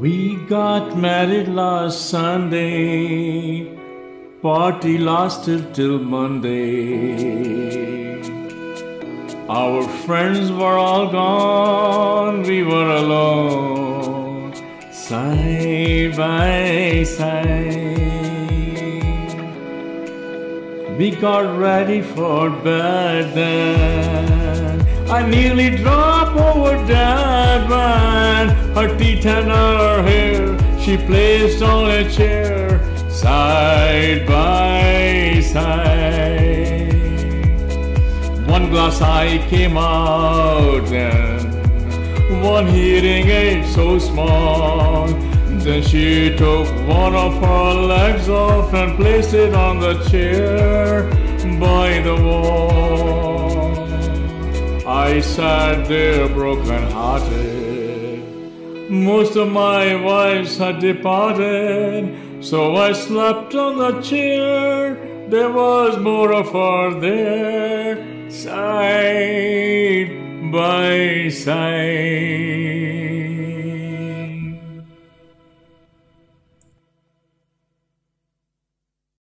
We got married last Sunday, party lasted till Monday. Our friends were all gone, we were alone, side by side. We got ready for bed then, I nearly dropped over that man. Her teeth and her hair she placed on a chair, side by side. One glass eye came out and one hearing aid so small. Then she took one of her legs off and placed it on the chair by the wall. I sat there broken-hearted. Most of my wives had departed, so I slept on the chair. There was more of her there, side by side.